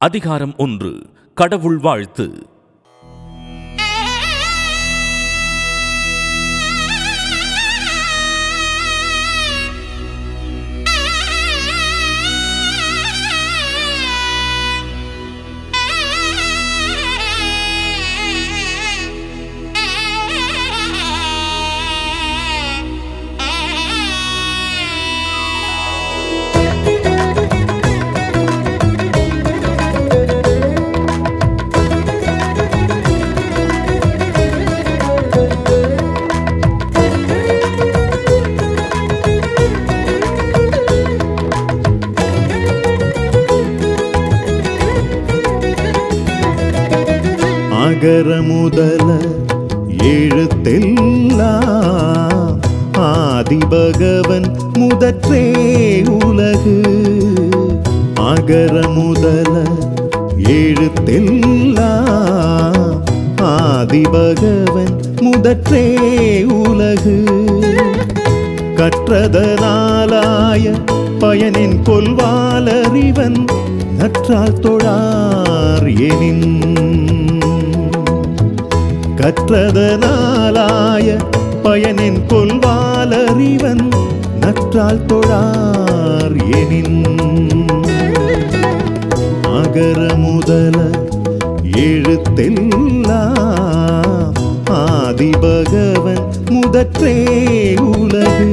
அதிகாரம் 1. கடவுள் வாழ்த்து. அகர முதல எழுத்தெல்லாம் ஆதிபகவன் முதற்றே உலகு. அகர முதல எழுத்தெல்லாம் ஆதிபகவன் முதற்றே உலகு. கற்றதனாலாய பயனின் கொல்வாலறிவன் நற்றால் தொழார் எனின். கற்றதனாலாய பயனின் கொல்வாலறிவன் நற்றால் தொழார் எனின். அகர முதல எழுத்தெல்லாம் ஆதிபகவன் முதற்றே உலகு.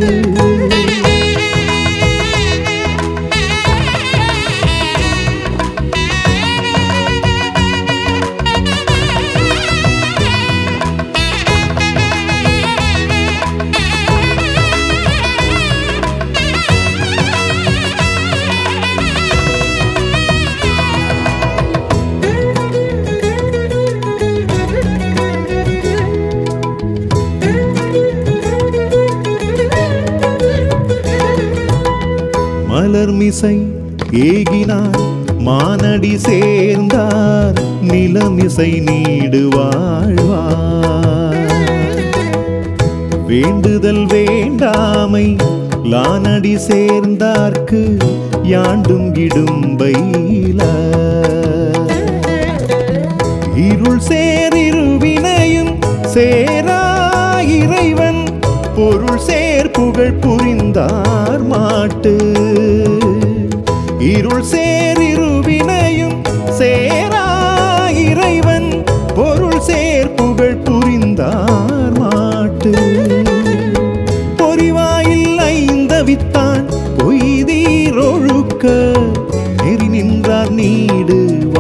மலர்மிசை ஏகினார் மானடி சேர்ந்தார் நிலமிசை நீடு வாழ்வார். வேண்டுதல் வேண்டாமை லானடி சேர்ந்தார்க்கு யாண்டும் இடும்பையில. இருள் சேரிருவினையும் சேரா இறைவன் பொருள் சேர் புகழ் புரிந்தார் மாட்டு. இருள் சேரிருவினையும் சேரா இறைவன் பொருள் சேர் புகழ் புரிந்தார் மாட்டு. பொறிவாயில் ஐந்தவித்தான் பொய்தீரொழுக்க நெறி நின்றார் நீடு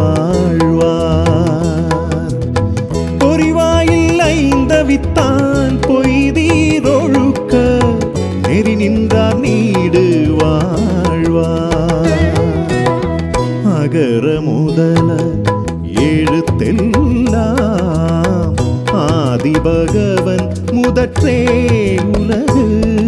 வாழ்வார். பொறிவாயில் ஐந்தவித்தான் பொய்தீரொழுக்க நெறி நின்றார் நீடு வாழ்வார். அகர முதல எழுத்தெல்லாம் ஆதிபகவன் முதற்றே உலகு.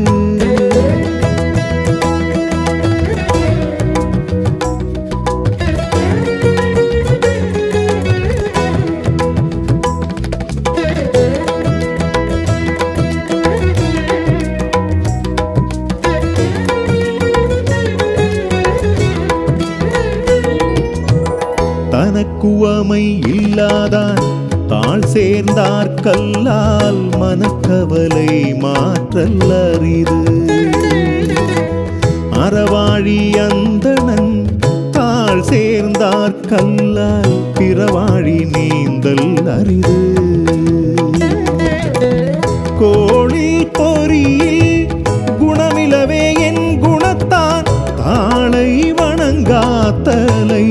தனக்குவமை இல்லாதான் தாழ் சேர்ந்தார் கல்லால் மனக்கவலை மாற்றல் அரிது. அறவாழி அந்தணன் தாழ் சேர்ந்தார் கல்லால் பிறவாழி நீந்தல் அரிது. கோளில் பொறியில் குணமிலவே என் குணத்தான் தாளை வணங்காத்தலை.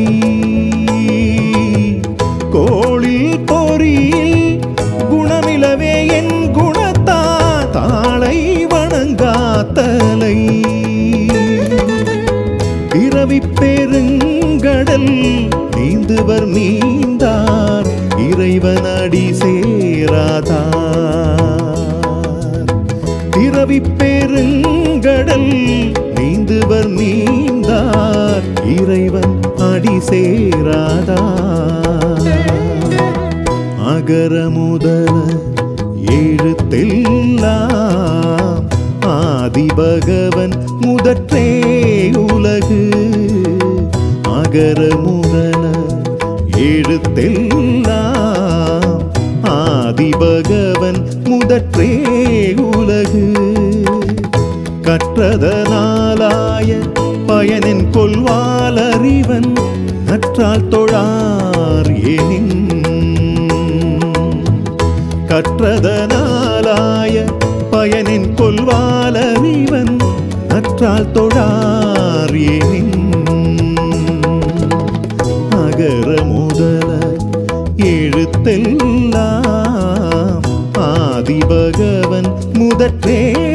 கோளில் பொறியில் குணமிலவே என் குணத்தான் தாளை வணங்காத்தலை. பிறவி பெருங்கடல் நீந்துவர் நீந்தார் இறைவன் அடி சேராதார். பிறவி பெருங்கடல் நீந்துவர் நீந்தார் இறைவன் அடி சேராதார். அகர முதல எழுத்தெல்லாம் ஆதிபகவன் முதற்றே உலகு. அகர முதல எழுத்தெல்லாம் ஆதிபகவன் முதற்றே உலகு கற்றதனாலாய பயனின் கொள்வாலறிவன் நற்றால் தொழார் எனின் கற்றதனாலாய பயனின் கொள்வாலறிவன் நற்றால் தொழார் எனின் அகர முதல எழுத்தெல்லாம் ஆதிபகவன் முதற்றே